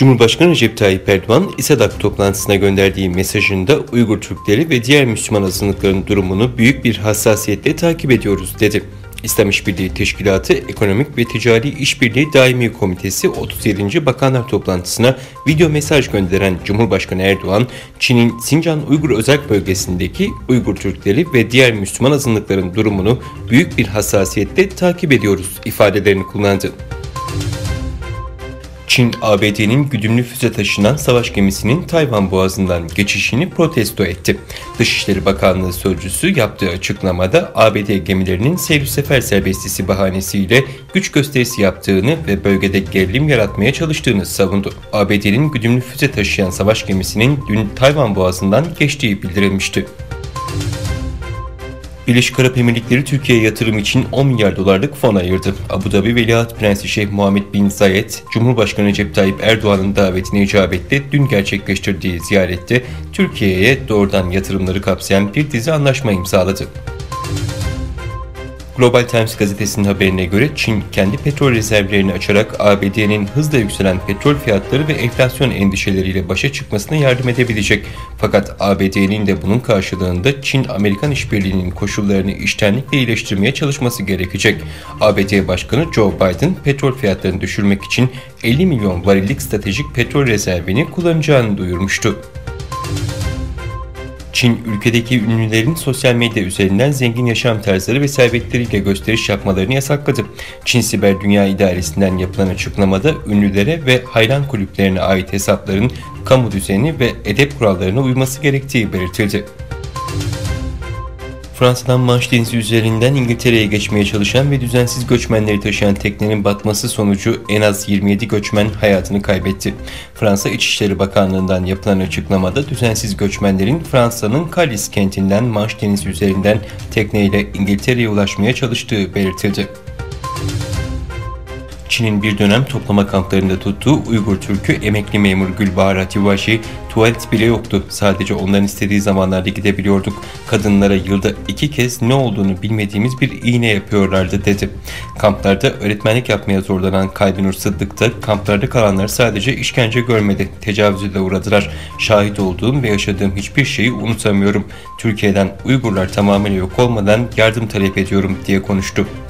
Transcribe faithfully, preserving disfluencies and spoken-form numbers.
Cumhurbaşkanı Recep Tayyip Erdoğan, İSADAK toplantısına gönderdiği mesajında Uygur Türkleri ve diğer Müslüman azınlıkların durumunu büyük bir hassasiyetle takip ediyoruz dedi. İslam İşbirliği Teşkilatı Ekonomik ve Ticari İşbirliği Daimi Komitesi otuz yedinci Bakanlar Toplantısına video mesaj gönderen Cumhurbaşkanı Erdoğan, Çin'in Sincan Uygur Özerk Bölgesi'ndeki Uygur Türkleri ve diğer Müslüman azınlıkların durumunu büyük bir hassasiyetle takip ediyoruz ifadelerini kullandı. Çin, A B D'nin güdümlü füze taşınan savaş gemisinin Tayvan Boğazı'ndan geçişini protesto etti. Dışişleri Bakanlığı sözcüsü yaptığı açıklamada A B D gemilerinin seyir sefer serbestisi bahanesiyle güç gösterisi yaptığını ve bölgede gerilim yaratmaya çalıştığını savundu. A B D'nin güdümlü füze taşıyan savaş gemisinin dün Tayvan Boğazı'ndan geçtiği bildirilmişti. Birleşik Arap Emirlikleri Türkiye'ye yatırım için on milyar dolarlık fon ayırdı. Abu Dhabi Veliaht Prensi Şeyh Muhammed bin Zayed, Cumhurbaşkanı Recep Tayyip Erdoğan'ın davetine icabetle dün gerçekleştirdiği ziyarette Türkiye'ye doğrudan yatırımları kapsayan bir dizi anlaşma imzaladı. Global Times gazetesinin haberine göre Çin kendi petrol rezervlerini açarak A B D'nin hızla yükselen petrol fiyatları ve enflasyon endişeleriyle başa çıkmasına yardım edebilecek. Fakat A B D'nin de bunun karşılığında Çin-Amerikan işbirliğinin koşullarını içtenlikle iyileştirmeye çalışması gerekecek. A B D Başkanı Joe Biden petrol fiyatlarını düşürmek için elli milyon varillik stratejik petrol rezervini kullanacağını duyurmuştu. Çin, ülkedeki ünlülerin sosyal medya üzerinden zengin yaşam tarzları ve servetleriyle gösteriş yapmalarını yasakladı. Çin Siber Dünya İdaresi'nden yapılan açıklamada ünlülere ve hayran kulüplerine ait hesapların kamu düzeni ve edep kurallarına uyması gerektiği belirtildi. Fransa'dan Manş Denizi üzerinden İngiltere'ye geçmeye çalışan ve düzensiz göçmenleri taşıyan teknenin batması sonucu en az yirmi yedi göçmen hayatını kaybetti. Fransa İçişleri Bakanlığı'ndan yapılan açıklamada düzensiz göçmenlerin Fransa'nın Calais kentinden Manş Denizi üzerinden tekneyle İngiltere'ye ulaşmaya çalıştığı belirtildi. Çin'in bir dönem toplama kamplarında tuttuğu Uygur Türk'ü emekli memur Gülbahar Hativaji, tuvalet bile yoktu. Sadece onların istediği zamanlarda gidebiliyorduk. Kadınlara yılda iki kez ne olduğunu bilmediğimiz bir iğne yapıyorlardı dedi. Kamplarda öğretmenlik yapmaya zorlanan Kalbinur Sıddık da kamplarda kalanlar sadece işkence görmedi, tecavüze de uğradılar. Şahit olduğum ve yaşadığım hiçbir şeyi unutamıyorum. Türkiye'den Uygurlar tamamıyla yok olmadan yardım talep ediyorum diye konuştu.